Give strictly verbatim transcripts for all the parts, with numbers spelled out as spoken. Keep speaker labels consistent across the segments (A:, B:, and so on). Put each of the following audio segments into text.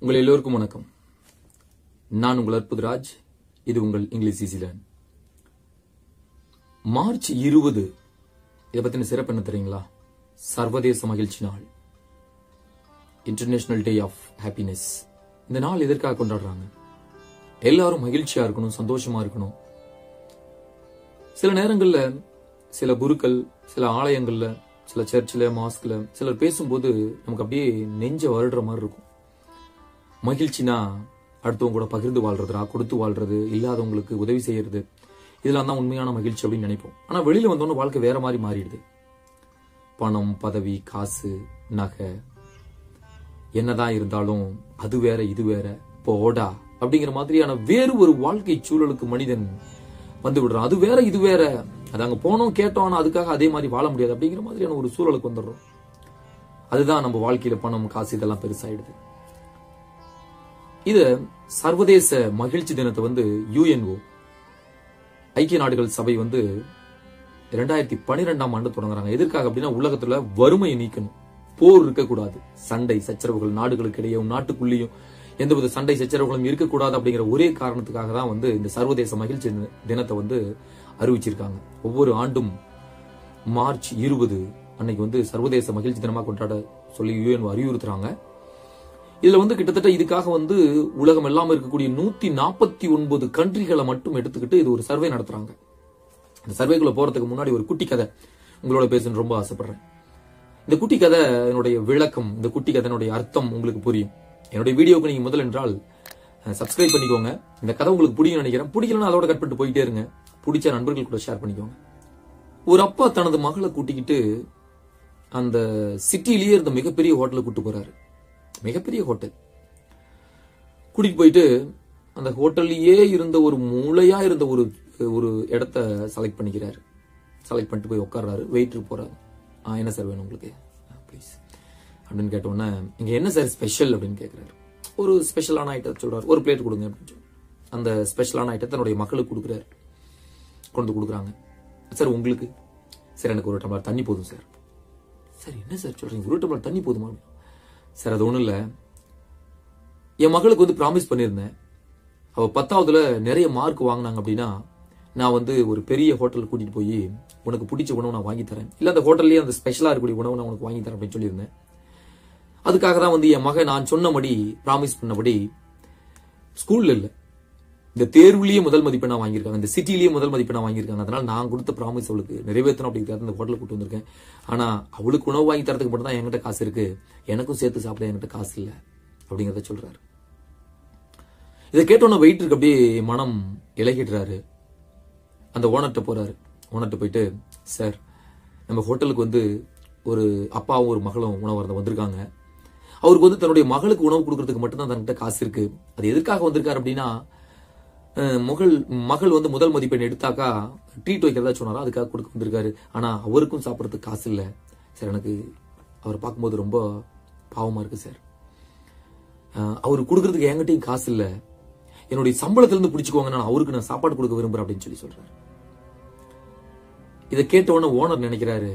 A: உங்கள் எல்லோருக்கும் வணக்கம். நான் உங்கள் அற்புதராஜ். இது உங்கள் இங்கிலீஷ் ஈஸி லேர்ன். மார்ச் இருபது இதை பத்தின சிறப்பு என்ன தெரியுங்களா? சர்வதேச மகிழ்ச்சி நாள், இன்டர்நேஷனல் டே ஆஃப் ஹாப்பினஸ். இந்த நாள் எதற்காக கொண்டாடுறாங்க? எல்லாரும் மகிழ்ச்சியா இருக்கணும், சந்தோஷமா இருக்கணும். சில நேரங்கள்ல சில குருக்கள் சில ஆலயங்கள்ல சில சர்ச்சில் மாஸ்க்ல சிலர் பேசும்போது நமக்கு அப்படியே நெஞ்ச வருடுற மாதிரி இருக்கும். மகிழ்ச்சினா அடுத்தவங்க கூட பகிர்ந்து வாழ்றதுரா, கொடுத்து வாழ்றது, இல்லாதவங்களுக்கு உதவி செய்யறது, இதெல்லாம் தான் உண்மையான மகிழ்ச்சி அப்படின்னு நினைப்போம். ஆனா வெளியில வந்தோன்னு வாழ்க்கை வேற மாதிரி மாறிடுது. பணம், பதவி, காசு, நகை என்னதான் இருந்தாலும் அது வேற இது வேற போடா அப்படிங்கிற மாதிரியான வேறு ஒரு வாழ்க்கை சூழலுக்கு மனிதன் வந்து விடுறான். அது வேற இது வேற, அது அங்க போனோம் கேட்டோம், ஆனா அதுக்காக அதே மாதிரி வாழ முடியாது அப்படிங்கிற மாதிரியான ஒரு சூழலுக்கு வந்துடுறோம். அதுதான் நம்ம வாழ்க்கையில பணம், காசு இதெல்லாம் பெருசாயிடுது. இத சர்வதேச மகிழ்ச்சி தினத்தை வந்து யுஎன்ஓ ஐக்கிய நாடுகள் சபை வந்து இரண்டாயிரத்தி பனிரெண்டாம் ஆண்டு தொடங்குறாங்க. எதற்காக அப்படின்னா உலகத்துல வறுமையை நீக்கணும், போர் இருக்கக்கூடாது, சண்டை சச்சரவுகள் நாடுகளுக்கு இடையே நாட்டுக்குள்ளேயும் எந்தவித சண்டை சச்சரவுகளும் இருக்கக்கூடாது அப்படிங்கிற ஒரே காரணத்துக்காக தான் வந்து இந்த சர்வதேச மகிழ்ச்சி தினத்தை வந்து அறிவிச்சிருக்காங்க. ஒவ்வொரு ஆண்டும் மார்ச் இருபது அன்னைக்கு வந்து சர்வதேச மகிழ்ச்சி தினமா கொண்டாட சொல்லி யுஎன்ஓ அறிவுறுத்துறாங்க. இதுல வந்து கிட்டத்தட்ட இதுக்காக வந்து உலகம் எல்லாம் இருக்கக்கூடிய நூத்தி நாற்பத்தி ஒன்பது கண்ட்ரிகளை மட்டும் எடுத்துக்கிட்டு இது ஒரு சர்வே நடத்துறாங்க. இந்த சர்வேக்குள்ள போறதுக்கு முன்னாடி ஒரு குட்டி கதை உங்களோட பேசணும்னு ரொம்ப ஆசைப்படுறேன். இந்த குட்டி கதை என்னுடைய விளக்கம், இந்த குட்டி கதையினுடைய அர்த்தம் உங்களுக்கு புரியும். என்னுடைய வீடியோக்கு நீங்க முதல் என்றால் சப்ஸ்கிரைப் பண்ணிக்கோங்க. இந்த கதை உங்களுக்கு புரியும் நினைக்கிறேன். பிடிக்கலன்னா அதோட கட் பண்ணிட்டு போயிட்டே இருங்க. பிடிச்ச நண்பர்கள் கூட ஷேர் பண்ணிக்கோங்க. ஒரு அப்பா தனது மகளை கூட்டிக்கிட்டு அந்த சிட்டிலேயே இருந்த மிகப்பெரிய ஹோட்டலுக்கு கூட்டு போறாரு. மிகப்பெரிய ஹோட்டல் கூட்டிட்டு போயிட்டு அந்த ஹோட்டல்லையே இருந்த ஒரு மூளையா இருந்த ஒரு ஒரு இடத்த செலக்ட் பண்ணிக்கிறாரு. செலக்ட் பண்ணிட்டு போய் உட்கார்றாரு. வெயிட்டர் போறாரு. என்ன சார் வேணும் உங்களுக்கு ப்ளீஸ் அப்படின்னு கேட்டோன்னே, இங்க என்ன சார் ஸ்பெஷல் அப்படின்னு கேட்கிறாரு. ஒரு ஸ்பெஷலான ஐட்டம் சொல்றாரு. ஒரு பிளேட் கொடுங்க அப்படின்னு சொல்லி அந்த ஸ்பெஷலான ஐட்டத்தை தன்னுடைய மக்களுக்கு கொடுக்குறாரு. கொண்டு கொடுக்குறாங்க. சார் உங்களுக்கு? சார் எனக்கு ஒரு டம்ளர் தண்ணி போதும் சார். சார் என்ன சார் சொல்றீங்க, ஒரு டம்ளர் தண்ணி போதுமா? சார் அது ஒண்ணும் இல்ல, என் மகளுக்கு வந்து ப்ராமிஸ் பண்ணியிருந்தேன், அவ பத்தாவதுல நிறைய மார்க் வாங்கினாங்க அப்படின்னா நான் வந்து ஒரு பெரிய ஹோட்டலுக்கு கூட்டிட்டு போய் உனக்கு பிடிச்ச உணவு நான் வாங்கி தரேன், இல்ல அந்த ஹோட்டல்லயே அந்த ஸ்பெஷலா இருக்கக்கூடிய உணவு நான் உனக்கு வாங்கி தரேன் அப்படின்னு சொல்லியிருந்தேன். அதுக்காக தான் வந்து என் மகன் நான் சொன்னபடி ப்ராமிஸ் பண்ணபடி ஸ்கூல்ல இல்ல இந்த தேர்வுலயே முதல் மதிப்பெண்ணா வாங்கியிருக்காங்க, இந்த சிட்டிலேயே முதல் மதிப்பெண்ணா வாங்கியிருக்காங்க. அதனால நான் கொடுத்த ப்ராமிஸ் அவளுக்கு நிறைவேற்றணும் அப்படிங்கிறத இந்த ஹோட்டலுக்கு கூட்டு வந்திருக்கேன். ஆனா அவளுக்கு உணவு வாங்கி தரதுக்கு மட்டும் தான் என்கிட்ட காசு இருக்கு, எனக்கும் சேர்த்து சாப்பிட என்கிட்ட காசு இல்ல அப்படிங்கறத சொல்றாரு. இதை கேட்டோன்னா வெயிட்டருக்கு அப்படியே மனம் இலகிடுறாரு. அந்த ஓனர்கிட்ட போறாரு. ஓனர்கிட்ட போயிட்டு, சார் நம்ம ஹோட்டலுக்கு வந்து ஒரு அப்பாவும் ஒரு மகளும் உணவு வந்திருக்காங்க. அவருக்கு வந்து தன்னுடைய மகளுக்கு உணவு கொடுக்கறதுக்கு மட்டும்தான் தன்கிட்ட காசு இருக்கு. அது எதுக்காக வந்திருக்காரு அப்படின்னா, மகள் மகள் வந்து முதல் மதிப்பெண் எடுத்தாக்கா ட்ரீட் வைக்கிறதா சொன்னாரா, அதுக்காக கொடுக்க வந்திருக்காரு. ஆனா அவருக்கும் சாப்பிடறதுக்கு காசு இல்ல சார். எனக்கு அவர் பார்க்கும்போது ரொம்ப பாவமா இருக்கு சார். அவரு கொடுக்கறதுக்கு என்கிட்டயும் காசு இல்ல, என்னுடைய சம்பளத்திலிருந்து பிடிச்சுக்கோங்க, நான் அவருக்கு நான் சாப்பாடு கொடுக்க விரும்புறேன் அப்படின்னு சொல்லி சொல்றாரு. இதை கேட்ட உடனே ஓனர் நினைக்கிறாரு,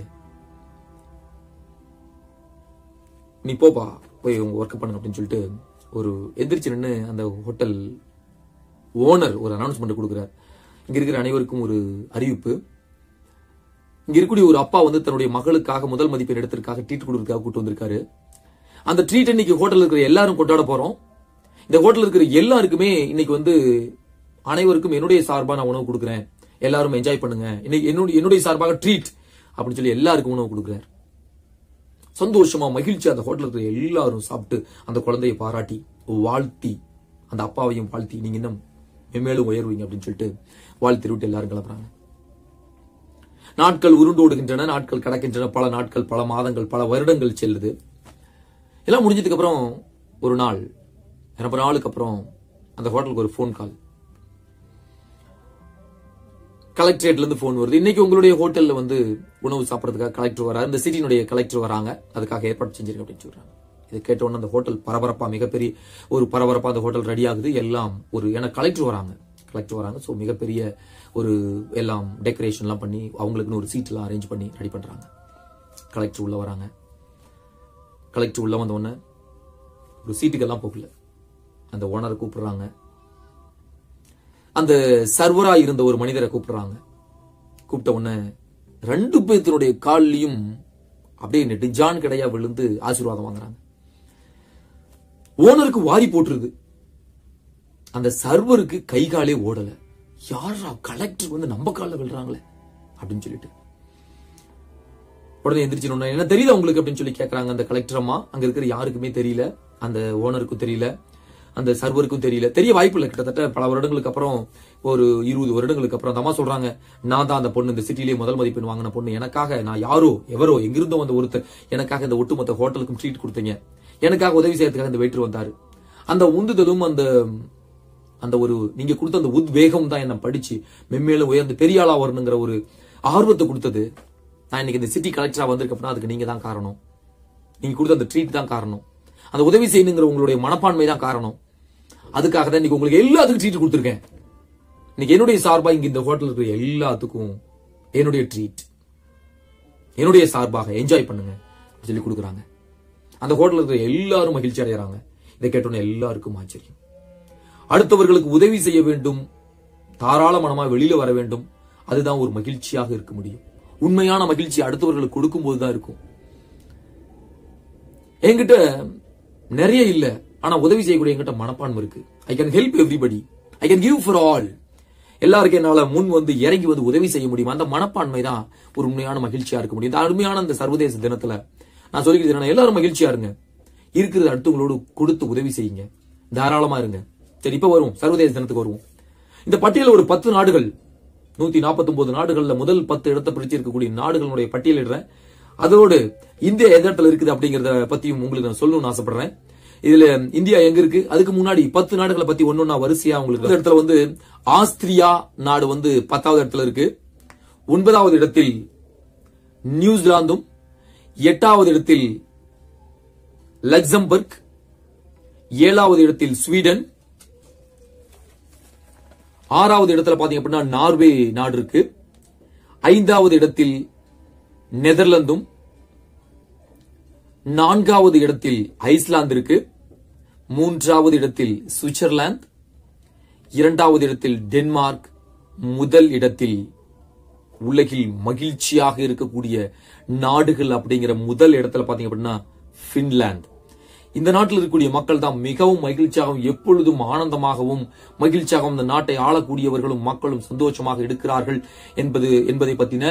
A: நீ போப்பா போய் உங்க ஒர்க் பண்ணுங்க அப்படின்னு சொல்லிட்டு ஒரு எந்திரிச்சு நின்று அந்த ஹோட்டல் ஓனர் ஒரு அனௌன்ஸ்மெண்ட் கொடுக்கிறார். இங்க இருக்கிற அனைவருக்கும் ஒரு அறிவிப்பு. இங்க இருக்கக்கூடிய ஒரு அப்பா வந்து தன்னுடைய மகளுக்காக முதல் மதிப்பெண் எடுத்திருக்காக ட்ரீட் கொடுக்கறதுக்காக கூட்டு வந்திருக்காரு. அந்த ட்ரீட் இன்னைக்கு ஹோட்டல் இருக்கிற எல்லாரும் கொண்டாட போறோம். இந்த ஹோட்டல் இருக்கிற எல்லாருக்குமே இன்னைக்கு வந்து அனைவருக்கும் என்னுடைய சார்பா நான் உணவு கொடுக்குறேன், எல்லாரும் என்ஜாய் பண்ணுங்க, இன்னைக்கு என்னுடைய என்னுடைய சார்பாக ட்ரீட் அப்படின்னு சொல்லி எல்லாருக்கும் உணவு கொடுக்குறாரு. சந்தோஷமா மகிழ்ச்சி அந்த ஹோட்டல் இருக்கிற எல்லாரும் சாப்பிட்டு அந்த குழந்தையை பாராட்டி வாழ்த்தி அந்த அப்பாவையும் வாழ்த்தி நீங்க இன்னும் மேலும் உயர்வீங்க அப்படின்னு சொல்லிட்டு வாழ்த்தி விட்டு எல்லாரும் கிளம்புறாங்க. நாட்கள் உருண்டோடுகின்றன, நாட்கள் கடக்கின்றன, பல நாட்கள், பல மாதங்கள், பல வருடங்கள் செல்லுது. எல்லாம் முடிஞ்சதுக்கு அப்புறம் ஒரு நாள், ரொம்ப நாளுக்கு அப்புறம் அந்த ஹோட்டலுக்கு ஒரு போன் கால். கலெக்டரேட்ல இருந்து போன் வருது. இன்னைக்கு உங்களுடைய ஹோட்டல்ல வந்து உணவு சாப்பிடறதுக்காக கலெக்டர் வராரு, இந்த சிட்டினுடைய கலெக்டர் வராங்க, அதுக்காக ஏற்பாடு செஞ்சிருக்க அப்படின்னு சொல்றாங்க. இதை கேட்ட உடனே அந்த ஹோட்டல் பரபரப்பா, மிகப்பெரிய ஒரு பரபரப்பா அந்த ஹோட்டல் ரெடி ஆகுது. எல்லாம் ஒரு ஏன்னா கலெக்டர் வராங்க கலெக்டர் வராங்க ஸோ மிகப்பெரிய ஒரு எல்லாம் டெக்கரேஷன் எல்லாம் பண்ணி அவங்களுக்குன்னு ஒரு சீட் எல்லாம் அரேஞ்ச் பண்ணி ரெடி பண்றாங்க. கலெக்டர் உள்ள வராங்க. கலெக்டர் உள்ள வந்த உடனே ஒரு சீட்டுக்கெல்லாம் போகல, அந்த ஓனரை கூப்பிடுறாங்க. அந்த சர்வரா இருந்த ஒரு மனிதரை கூப்பிடுறாங்க. கூப்பிட்ட உடனே ரெண்டு பேர்த்தினுடைய காலிலையும் அப்படியே நெடுஞ்சான் கிடையா விழுந்து ஆசீர்வாதம் வாங்குறாங்க. ஓனருக்கு வாரி போட்டுருது. அந்த சர்வருக்கு கை காலே ஓடல. யாரா கலெக்டர் வந்து நம்ம காலில் விழுறாங்களே அப்படின்னு சொல்லிட்டு உடனே எந்திரிச்சு என்ன தெரியல உங்களுக்கு அப்படின்னு சொல்லி கேட்கறாங்க. அந்த கலெக்டர் அம்மா அங்க இருக்கிற யாருக்குமே தெரியல, அந்த ஓனருக்கும் தெரியல, அந்த சர்வருக்கும் தெரியல, தெரிய வாய்ப்பு இல்லை. கிட்டத்தட்ட பல வருடங்களுக்கு அப்புறம், ஒரு இருபது வருடங்களுக்கு அப்புறம் அந்த அம்மா சொல்றாங்க, நான் தான் அந்த பொண்ணு, இந்த சிட்டிலேயே முதல் மதிப்பெண் வாங்கின பொண்ணு. எனக்காக நான் யாரோ எவரோ எங்கிருந்தோ வந்த ஒருத்தர் எனக்காக இந்த ஒட்டுமொத்த ஹோட்டலுக்கும் ட்ரீட் கொடுத்தீங்க, எனக்காக உதவி செய்யறதுக்காக இந்த வெயிட்டர் வந்தாரு. அந்த உந்துதலும் அந்த அந்த ஒரு நீங்க கொடுத்த அந்த உத்வேகம் தான் என்ன படிச்சு மென்மேலும் உயர்ந்து பெரிய ஆளா வரணுங்கிற ஒரு ஆர்வத்தை கொடுத்தது. நான் இன்னைக்கு இந்த சிட்டி கலெக்டரா வந்திருக்கேன், அதுக்கு நீங்க தான் காரணம். நீங்க கொடுத்த அந்த ட்ரீட் தான் காரணம். அந்த உதவி செய்யணுங்கிற உங்களுடைய மனப்பான்மை தான் காரணம். அதுக்காக தான் இன்னைக்கு உங்களுக்கு எல்லாத்துக்கும் ட்ரீட் கொடுத்துருக்கேன். இன்னைக்கு என்னுடைய சார்பா இங்க இந்த ஹோட்டல் இருக்கிற எல்லாத்துக்கும் என்னுடைய ட்ரீட், என்னுடைய சார்பாக என்ஜாய் பண்ணுங்க சொல்லி கொடுக்குறாங்க. அந்த ஹோட்டல் இருக்கிற எல்லாரும் மகிழ்ச்சி அடைகிறாங்க. இதை கேட்டோன்னு எல்லாருக்கும் ஆச்சரியம். அடுத்தவர்களுக்கு உதவி செய்ய வேண்டும், தாராள மனமா வெளியில வர வேண்டும். அதுதான் ஒரு மகிழ்ச்சியாக இருக்க முடியும். உண்மையான மகிழ்ச்சி அடுத்தவர்களுக்கு கொடுக்கும் போதுதான் இருக்கும். என்கிட்ட நிறைய இல்ல, ஆனா உதவி செய்யக்கூடிய என்கிட்ட மனப்பான்மை இருக்கு. I can help everybody, I can give for all. எல்லாருக்கும் என்னால முன் வந்து இறங்கி வந்து உதவி செய்ய முடியும். அந்த மனப்பான்மை தான் ஒரு உண்மையான மகிழ்ச்சியா இருக்க முடியும். இந்த அருமையான இந்த சர்வதேச தினத்துல நான் சொல்லிக்கிறேன், எல்லாரும் மகிழ்ச்சியா இருங்க. இருக்கிறது அடுத்தவங்களோடு கொடுத்து உதவி செய்யுங்க, தாராளமா இருங்க. சரி, இப்ப வருவோம் சர்வதேச தினத்துக்கு வருவோம். இந்த பட்டியல ஒரு பத்து நாடுகள், நூத்தி நாற்பத்தி ஒன்பது நாடுகள்ல முதல் பத்து இடத்தை பிடிச்சி இருக்கக்கூடிய நாடுகளுடைய பட்டியலிடுறேன். அதோடு இந்தியா எந்த இடத்துல இருக்குது அப்படிங்கறத பத்தியும் உங்களுக்கு நான் சொல்லணும்னு ஆசைப்படுறேன். இதுல இந்தியா எங்க இருக்கு, அதுக்கு முன்னாடி பத்து நாடுகளை பத்தி ஒன்னொன்னா வரிசையா உங்களுக்கு. இந்த இடத்துல வந்து ஆஸ்திரியா நாடு வந்து பத்தாவது இடத்துல இருக்கு. ஒன்பதாவது இடத்தில் நியூசிலாந்தும், எட்டாவது இடத்தில் லக்சம்பர்க், ஏழாவது இடத்தில் ஸ்வீடன், ஆறாவது இடத்துல பாத்தீங்க அப்படின்னா நார்வே நாடு இருக்கு. ஐந்தாவது இடத்தில் நெதர்லாந்தும், நான்காவது இடத்தில் ஐஸ்லாந்து இருக்கு. மூன்றாவது இடத்தில் சுவிட்சர்லாந்து, இரண்டாவது இடத்தில் டென்மார்க், முதல் இடத்தில் உலகில் மகிழ்ச்சியாக இருக்கக்கூடிய நாடுகள் அப்படிங்கிற முதல் இடத்துல பாத்தீங்க அப்படின்னா பின்லாந்து. இந்த நாட்டில் இருக்கக்கூடிய மக்கள் தான் மிகவும் மகிழ்ச்சியாகவும் எப்பொழுதும் ஆனந்தமாகவும் மகிழ்ச்சியாகவும் இந்த நாட்டை ஆளக்கூடியவர்களும் மக்களும் சந்தோஷமாக இருக்கிறார்கள் என்பது என்பதை பத்தின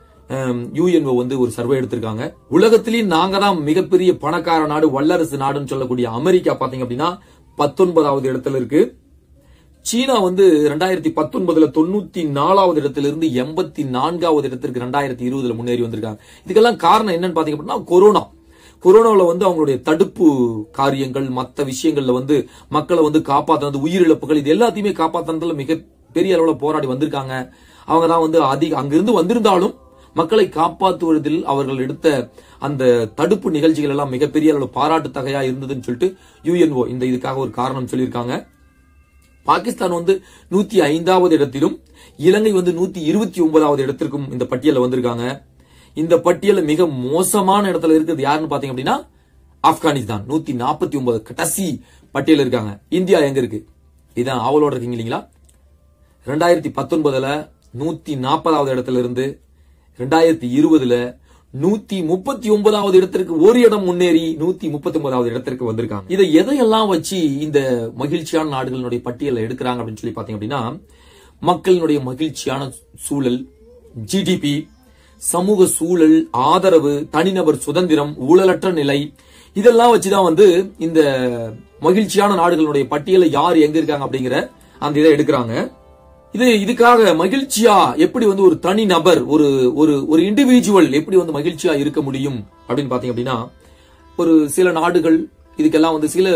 A: யூஎன்ஓ வந்து ஒரு சர்வே எடுத்திருக்காங்க. உலகத்திலேயே நாங்க தான் மிகப்பெரிய பணக்கார நாடு, வல்லரசு நாடுன்னு சொல்லக்கூடிய அமெரிக்கா பாத்தீங்க அப்படின்னா பத்தொன்பதாவது இடத்துல இருக்கு. சீனா வந்து ரெண்டாயிரத்தி பத்தொன்பதுல தொண்ணூத்தி நாலாவது இடத்திலிருந்து எண்பத்தி நான்காவது இடத்திற்கு ரெண்டாயிரத்தி இருபதுல முன்னேறி வந்திருக்காங்க. இதுக்கெல்லாம் காரணம் என்னன்னு பாத்தீங்க அப்படின்னா கொரோனா. கொரோனாவில் வந்து அவங்களுடைய தடுப்பு காரியங்கள், மற்ற விஷயங்கள்ல வந்து மக்களை வந்து காப்பாற்றுறது, உயிரிழப்புகள், இது எல்லாத்தையுமே காப்பாற்றுறதுல மிக பெரிய அளவுல போராடி வந்திருக்காங்க. அவங்க தான் வந்து அதிக அங்கிருந்து வந்திருந்தாலும் மக்களை காப்பாற்றுவதில் அவர்கள் எடுத்த அந்த தடுப்பு நிகழ்ச்சிகள் எல்லாம் மிகப்பெரிய அளவு பாராட்டு தகையா இருந்ததுன்னு சொல்லிட்டு யூஎன்ஓ இந்த இதுக்காக ஒரு காரணம் சொல்லியிருக்காங்க. பாகிஸ்தான் வந்து நூத்தி ஐந்தாவது இடத்திலும், இலங்கை வந்து நூத்தி இருபத்தி ஒன்பதாவது இடத்திற்கும் இந்த பட்டியல வந்திருக்காங்க. இந்த பட்டியல மிக மோசமான இடத்துல இருக்கிறது யாருன்னு பாத்தீங்க அப்படின்னா ஆப்கானிஸ்தான், நூத்தி நாற்பத்தி ஒன்பது கடைசி பட்டியல இருக்காங்க. இந்தியா எங்க இருக்கு, இதான் ஆவலோட இருக்கீங்க இல்லீங்களா? ரெண்டாயிரத்தி பத்தொன்பதுல நூத்தி நாற்பதாவது இடத்துல இருந்து ரெண்டாயிரத்தி இருபதுல நூத்தி முப்பத்தி ஒன்பதாவது இடத்திற்கு ஒரு இடம் முன்னேறி நூத்தி முப்பத்தி ஒன்பதாவது இடத்திற்கு வந்திருக்காங்க. இதை எதையெல்லாம் வச்சு இந்த மகிழ்ச்சியான நாடுகளுடைய பட்டியலை எடுக்கிறாங்க அப்படின்னு சொல்லி பாத்தீங்க அப்படின்னா மக்களினுடைய மகிழ்ச்சியான சூழல், ஜிடிபி, சமூக சூழல், ஆதரவு, தனிநபர் சுதந்திரம், ஊழலற்ற நிலை, இதெல்லாம் வச்சுதான் வந்து இந்த மகிழ்ச்சியான நாடுகளுடைய பட்டியல யார் எங்க இருக்காங்க அப்படிங்கிற அந்த இதை எடுக்கிறாங்க. இது இதுக்காக மகிழ்ச்சியா எப்படி வந்து ஒரு தனி நபர், ஒரு ஒரு ஒரு இண்டிவிஜுவல் எப்படி வந்து மகிழ்ச்சியா இருக்க முடியும் அப்படின்னு பாத்தீங்க அப்படின்னா ஒரு சில நாடுகள் இதுக்கெல்லாம் வந்து சில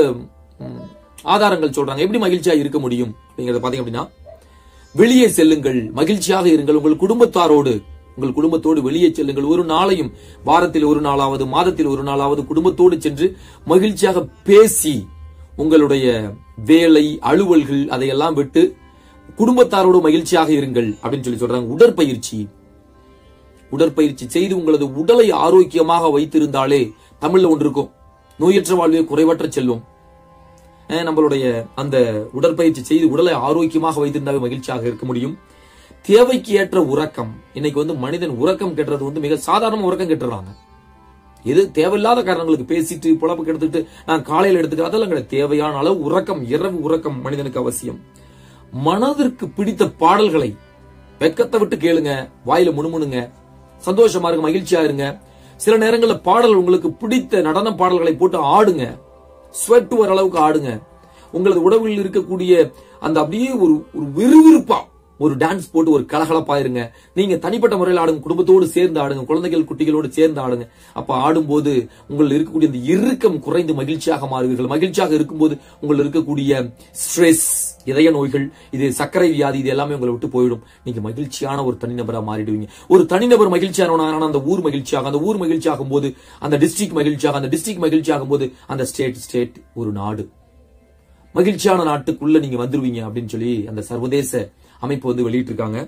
A: ஆதாரங்கள் சொல்றாங்க. எப்படி மகிழ்ச்சியா இருக்க முடியும் அப்படிங்கறத பாத்தீங்க அப்படின்னா, வெளியே செல்லுங்கள், மகிழ்ச்சியாக இருங்கள், உங்கள் குடும்பத்தாரோடு உங்கள் குடும்பத்தோடு வெளியே செல்லுங்கள். ஒரு நாளையும் வாரத்தில் ஒரு நாளாவது மாதத்தில் ஒரு நாளாவது குடும்பத்தோடு சென்று மகிழ்ச்சியாக பேசி உங்களுடைய வேலை அலுவல்கள் அதையெல்லாம் விட்டு குடும்பத்தாரோடு மகிழ்ச்சியாக இருங்கள் அப்படின்னு சொல்லி சொல்றாங்க. உடற்பயிற்சி உடற்பயிற்சி செய்து உங்களது உடலை ஆரோக்கியமாக வைத்திருந்தாலே தமிழ்ல ஒன்று இருக்கும், நோயற்ற வாழ்வே குறைவற்ற செல்வம். நம்மளுடைய அந்த உடற்பயிற்சி செய்து உடலை ஆரோக்கியமாக வைத்திருந்தாவே மகிழ்ச்சியாக இருக்க முடியும். தேவைக்கு ஏற்ற உறக்கம். இன்னைக்கு வந்து மனிதன் உறக்கம் கெட்டுறது வந்து மிக சாதாரண உறக்கம் கெட்டுறாங்க. எது தேவையில்லாத காரணங்களுக்கு பேசிட்டு பொழப்பு கெடுத்துட்டு நான் காலையில எடுத்துட்டு அதெல்லாம் கிடையாது. தேவையான அளவு உறக்கம், இரவு உறக்கம் மனிதனுக்கு அவசியம். மனதிற்கு பிடித்த பாடல்களை வெக்கத்தை விட்டு கேளுங்க, வாயில முணுமுணுங்க, சந்தோஷமா இருங்க, மகிழ்ச்சியா இருங்க. சில நேரங்களில் பாடல் உங்களுக்கு பிடித்த நடன பாடல்களை போட்டு ஆடுங்க, ஸ்வெட் வர அளவுக்கு ஆடுங்க. உங்களது உடம்பில் இருக்கக்கூடிய அந்த அப்படியே ஒரு ஒரு விறுவிறுப்பா ஒரு டான்ஸ் போட்டு ஒரு கலகலப்பா இருங்க. நீங்க தனிப்பட்ட முறையில் ஆடுங்க, குடும்பத்தோடு சேர்ந்து ஆடுங்க, குழந்தைகள் குட்டிகளோடு சேர்ந்து ஆடுங்க. அப்ப ஆடும்போது உங்கள் இருக்கக்கூடிய இந்த இறுக்கம் குறைந்து மகிழ்ச்சியாக மாறுவீர்கள். மகிழ்ச்சியாக இருக்கும்போது உங்கள் இருக்கக்கூடிய ஸ்ட்ரெஸ், இதய நோய்கள், இது சர்க்கரை வியாதி, இது எல்லாமே உங்களை விட்டு போயிடும். நீங்க மகிழ்ச்சியான ஒரு தனிநபரா மாறிடுவீங்க. ஒரு தனிநபர் மகிழ்ச்சியான அந்த ஊர் மகிழ்ச்சியாக, அந்த ஊர் மகிழ்ச்சியாகும் போது அந்த டிஸ்ட்ரிக்ட் மகிழ்ச்சியாக, அந்த டிஸ்ட்ரிக்ட் மகிழ்ச்சியாகும் போது அந்த ஸ்டேட் ஸ்டேட் ஒரு நாடு மகிழ்ச்சியான நாட்டுக்குள்ள நீங்க வந்துருவீங்க அப்படின்னு சொல்லி அந்த சர்வதேச அமைப்பு வந்து வெளியிட்டு இருக்காங்க.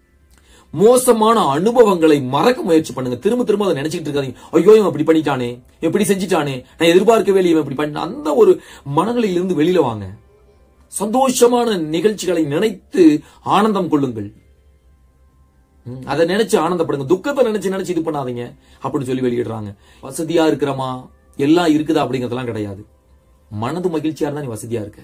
A: மோசமான அனுபவங்களை மறக்க முயற்சி பண்ணுங்க. திரும்ப திரும்ப அதை நினைச்சிட்டு இருக்காதீங்க. ஐயோ இவன் இப்படி பண்ணிட்டானே, எப்படி செஞ்சிட்டானே, நான் எதிர்பார்க்கவே இல்லை, இவன் இப்படி பண்ண, அந்த ஒரு மனநிலையிலிருந்து இருந்து வெளியில வாங்க. சந்தோஷமான நிகழ்ச்சிகளை நினைத்து ஆனந்தம் கொள்ளுங்கள். அதை நினைச்சு ஆனந்தப்படுங்க. துக்கத்தை நினைச்சு நினைச்சு இது பண்ணாதீங்க அப்படின்னு சொல்லி வெளியிடுறாங்க. வசதியா இருக்கிறமா, எல்லாம் இருக்குதா அப்படிங்கறதெல்லாம் கிடையாது. மனது மகிழ்ச்சியா இருந்தா நீ வசதியா இருக்க.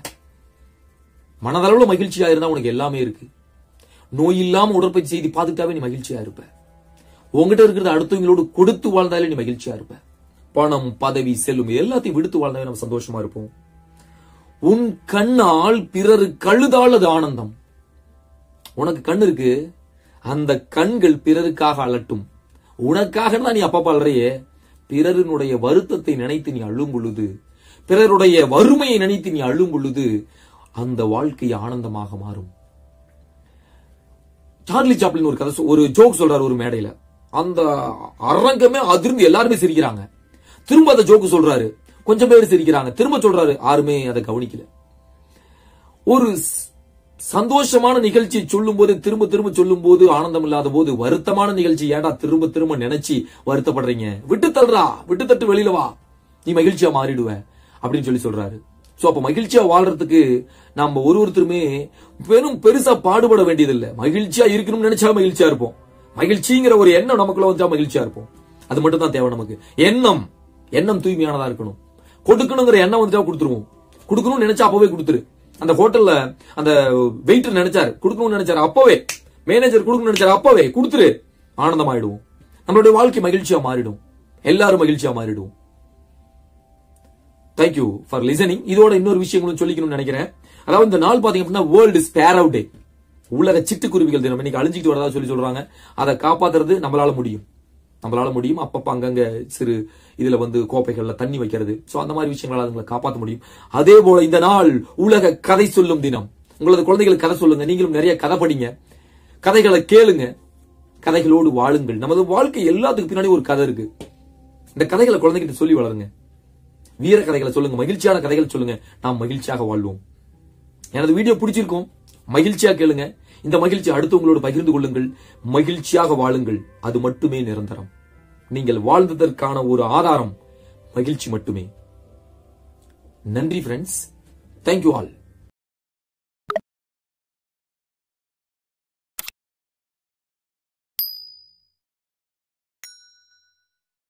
A: மனதளவுல மகிழ்ச்சியா இருந்தா உனக்கு எல்லாமே இருக்கு. நோய் இல்லாம உடற்பயிற்சி செய்து பார்த்துக்கிட்டாவே நீ மகிழ்ச்சியா இருப்ப. உங்ககிட்ட இருக்கிறத அடுத்தவங்களோடு கொடுத்து வாழ்ந்தாலே நீ மகிழ்ச்சியா இருப்ப. பணம், பதவி, செல்லும் எல்லாத்தையும் விடுத்து வாழ்ந்தாவே நம்ம சந்தோஷமா இருப்போம். உன் கண்ணால் பிறரு கழுதால் அது ஆனந்தம். உனக்கு கண் இருக்கு, அந்த கண்கள் பிறருக்காக அலட்டும். உனக்காக தான் நீ அப்பப்ப அலறையே. பிறருடைய வருத்தத்தை நினைத்து நீ அழும் பொழுது, பிறருடைய வறுமையை நினைத்து நீ அழும் பொழுது அந்த வாழ்க்கை ஆனந்தமாக மாறும். சார்லி சாப்ளின் ஒரு கதை, ஒரு ஜோக் சொல்றாரு ஒரு மேடையில. அந்த அரங்கமே அதிர்ந்து எல்லாருமே சிரிக்கிறாங்க. திரும்ப அந்த ஜோக்கு சொல்றாரு, கொஞ்சம் பேர் சிரிக்கிறாங்க. திரும்ப சொல்றாரு, யாருமே அதை கவனிக்கல. ஒரு சந்தோஷமான நிகழ்ச்சியை சொல்லும் போது திரும்ப திரும்ப சொல்லும் போது ஆனந்தம் இல்லாத போது, வருத்தமான நிகழ்ச்சி ஏடா திரும்ப திரும்ப நினைச்சு வருத்தப்படுறீங்க, விட்டு தள்ளுறா, விட்டு தட்டு வெளியில வா, நீ மகிழ்ச்சியா மாறிடுவ அப்படின்னு சொல்லி சொல்றாரு. சோ அப்ப மகிழ்ச்சியா வாழ்றதுக்கு நம்ம ஒரு ஒருத்தருமே வெறும் பெருசா பாடுபட வேண்டியதில்லை. மகிழ்ச்சியா இருக்கணும்னு நினைச்சா மகிழ்ச்சியா இருப்போம். மகிழ்ச்சிங்கிற ஒரு எண்ணம் நமக்குள்ள வந்தா மகிழ்ச்சியா இருப்போம். அது மட்டும் தான் தேவை நமக்கு. எண்ணம் எண்ணம் தூய்மையானதா இருக்கணும். கொடுக்கணுங்கிற எண்ணம் வந்துட்டா கொடுத்துருவோம். கொடுக்கணும்னு நினைச்சா அப்பவே கொடுத்துரு. அந்த ஹோட்டல்ல அந்த வெயிட்டர் நினைச்சாரு கொடுக்கணும்னு நினைச்சாரு, அப்பவே மேனேஜர் கொடுக்கணும்னு நினைச்சாரு, அப்பவே கொடுத்துரு. ஆனந்தம் ஆயிடுவோம். நம்மளுடைய வாழ்க்கை மகிழ்ச்சியா மாறிடும். எல்லாரும் மகிழ்ச்சியா மாறிடுவோம். Thank you for listening. இதோட இன்னொரு விஷயங்களும் சொல்லிக்கணும்னு நினைக்கிறேன். அதாவது இந்த நாள் பாத்தீங்க அப்படின்னா வேர்ல்டு ஸ்பேரோ டே, உலக சிட்டுக்குருவிகள் தினம். இன்னைக்கு அழிஞ்சிட்டு வரதா சொல்லி சொல்றாங்க. அதை காப்பாத்துறது நம்மளால முடியும். நம்மளால முடியும். அப்பப்ப அங்கங்க சிறு இதுல வந்து கோப்பைகள்ல தண்ணி வைக்கிறது, சோ அந்த மாதிரி விஷயங்களால அதுங்களை காப்பாற்ற முடியும். அதே போல இந்த நாள் உலக கதை சொல்லும் தினம். உங்களது குழந்தைகளுக்கு கதை சொல்லுங்க. நீங்களும் நிறைய கதை படிங்க, கதைகளை கேளுங்க, கதைகளோடு வாழுங்கள். நமது வாழ்க்கை எல்லாத்துக்கு பின்னாடி ஒரு கதை இருக்கு. இந்த கதைகளை குழந்தைகிட்ட சொல்லி வளருங்க. வீர கதைகளை சொல்லுங்க, மகிழ்ச்சியான கதைகள் சொல்லுங்க. நாம் மகிழ்ச்சியாக வாழ்வோம். எனது வீடியோ பிடிச்சிருக்கும், மகிழ்ச்சியா கேளுங்க. இந்த மகிழ்ச்சி அடுத்தவங்களோடு பகிர்ந்து கொள்ளுங்கள். மகிழ்ச்சியாக வாழுங்கள். அது மட்டுமே நிரந்தரம். நீங்கள் வாழ்ந்ததற்கான ஒரு ஆதாரம் மகிழ்ச்சி மட்டுமே. நன்றி ஃப்ரெண்ட்ஸ். Thank you all.